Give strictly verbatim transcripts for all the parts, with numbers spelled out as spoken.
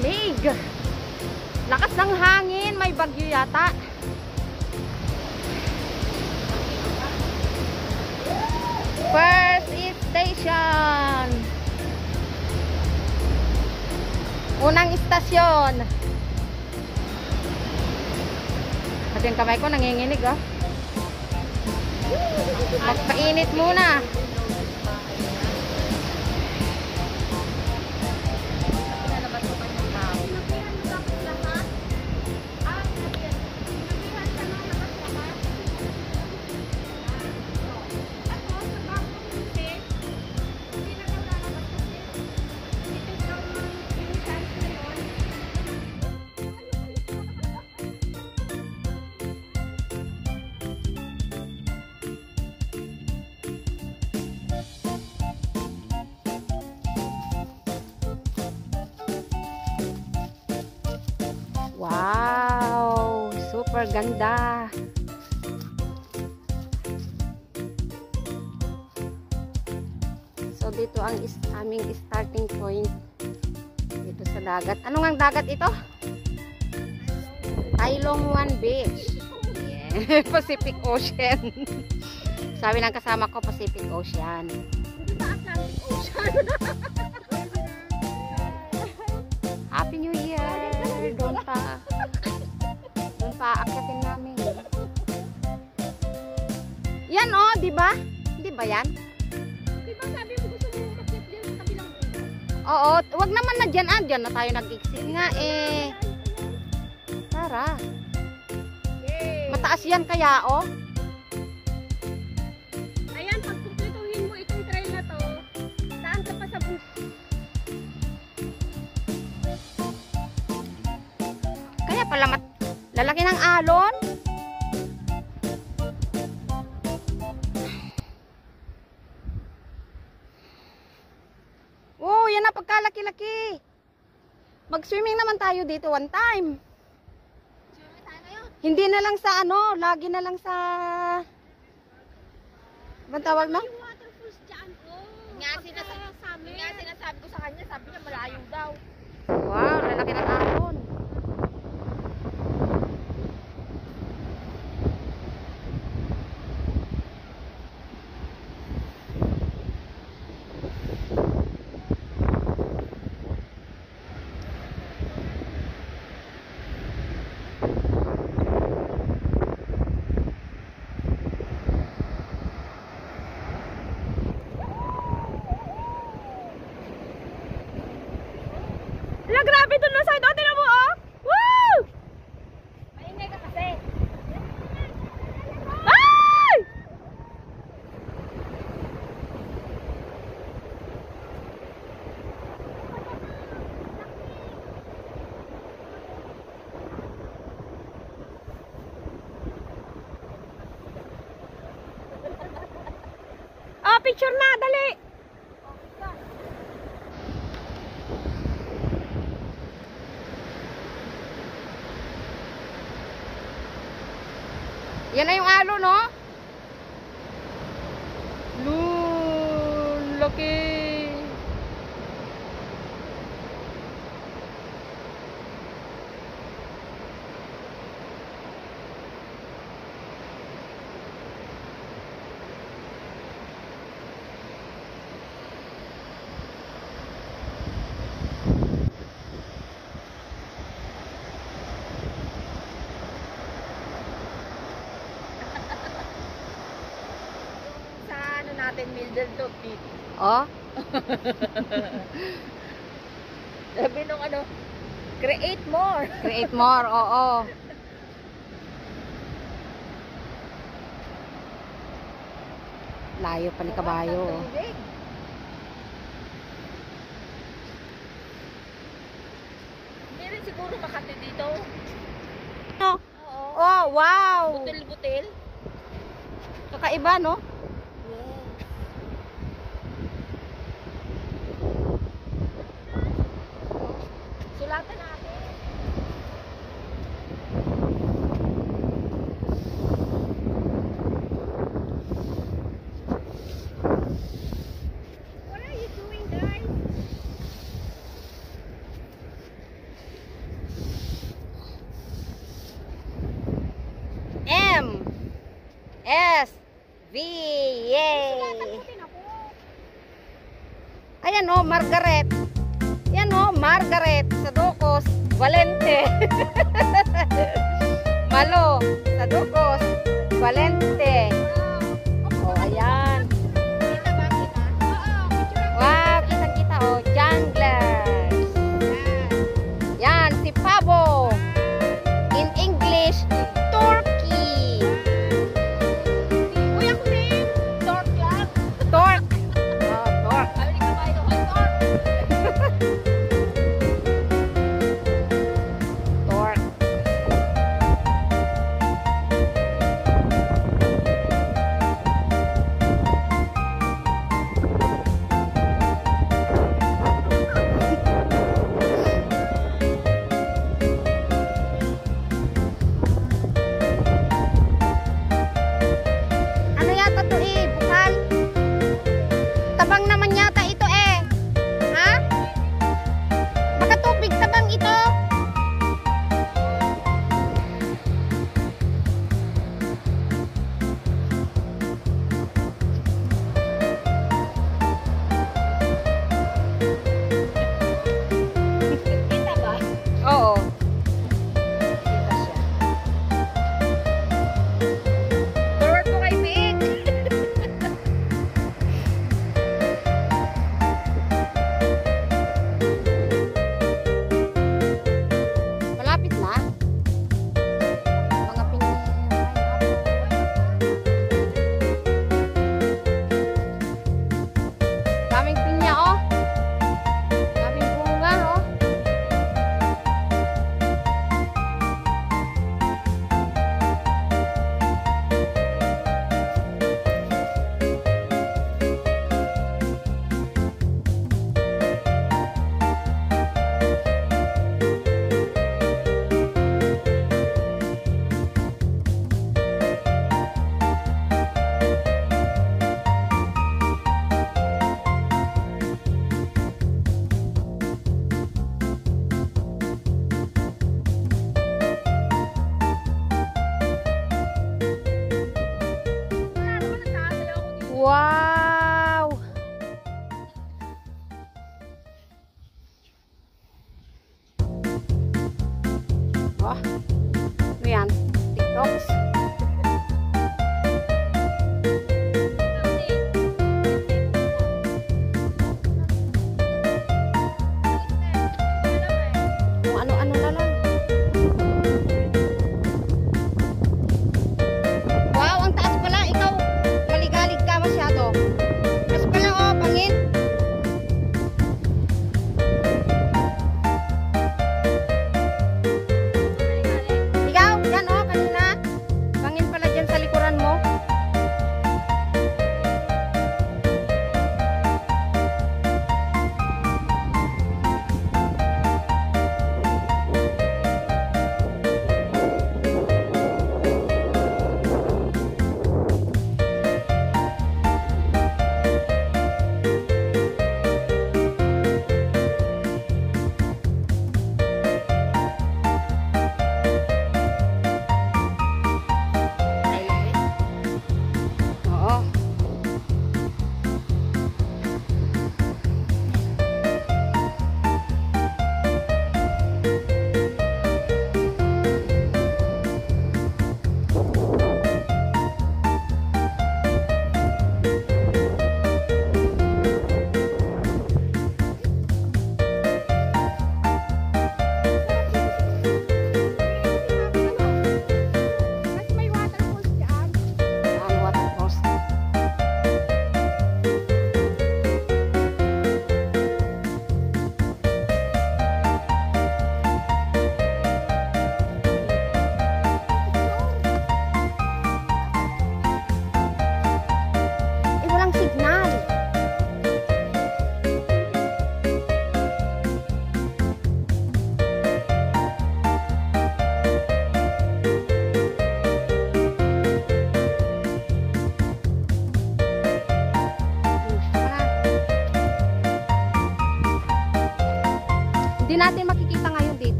lamig. Lakas ng hangin, may bagyo yata. First station. Unang istasyon. At yung kamay ko nanginginig, oh. Magpainit muna. Wow, super ganda. So dito ang is aming starting point dito sa dagat. Ano ngang dagat ito? Tailongwan Beach. Yeah. Pacific Ocean. Sabi ng kasama ko, Pacific Ocean. Hindi ba Atlantic Ocean? Happy New Year! Doon pa. Doon pa aakyatin namin. Yan oh, di ba? Di ba yan? Di ba sabi mo gusto mo umakyat dyan sa kabilang dito? Oo, wag naman na dyan. Ah, dyan na tayo nag-exit nga eh. Tara. Mataas yan kaya oh. Ayan, pag kumpletuhin mo itong trail na to, saan ka pa sa bus? Kaya pala mat lalaki ng alon. Oh, yan na pagkalaki-laki. Mag-swimming naman tayo dito one time. Swimming tayo ngayon? Hindi na lang sa ano, lagi na lang sa Bang tawag na? Yung waterfalls dyan, oh. Nga sinasabi, nga sinasabi ko sa kanya, sabi niya malayo daw. Wow, lalaki ng alon. La, grabe doon na side. O, tinan mo, oh. Woo! Maingay ka kasi. Ay! Oh, picture na, dali. Yan na yung alo, no? Loon, laki. Natin middle to feet. Oh? Sabi nung ano, create more. Create more, oo. Layo pa ni kabayo. Oh. Hindi rin siguro Makati dito. No? Oo. Oh, wow. Butil-butil. Kakaiba, no? Sulatan natin. What are you doing, guys? V! Yay! Takutin ako. Ayan o, Margaret. Ayan o, Margaret. Sadukos. Valente. Malo. Sadukos. Valente. O, ayan. Kita ba? Kita? Oo, picture ako. Wow, kita-kita o. Janglers. Yan, si Pabo. In English, Turkey. Uy, ako din. Tork lang. Tork. Oh, Tork. Sabi ni Kabayo ko, tork. Tork. Ano yata to eh? Bukal? Tabang naman yata ito eh. Ha? Baka tubig tabang ito. Kita ba? Oo. Kita siya. Turk ko kay Big. Malapit na. Mga pinya. Daming pinya oh. Daming bunga oh. Wala naman, nagsasayaw ako dito. Wow! Oh, ano yan? TikToks? Kung ano-ano na lang. Wow, ang taas pala. Ikaw, maligalig ka masyado. Taas pala, oh, pangit. Ikaw, yan, oh, kanina.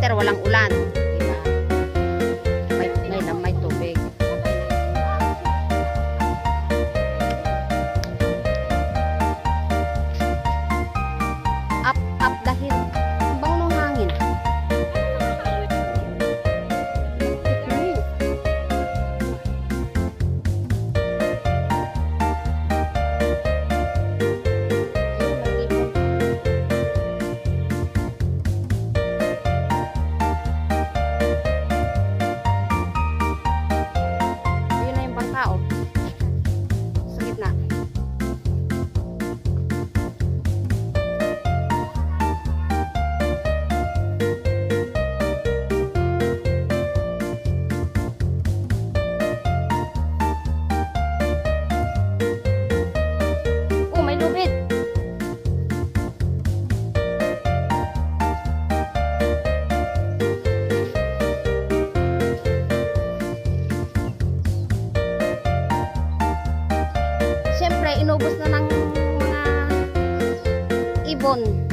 better walang ulan. Diba? May, may, may tubig. Up, up the hill. Ang bango ng hangin. Hmm. Yun na yung bangka, oh. Sa gitna. Oh, may lubid. Siyempre, inubos na ng mga ibon.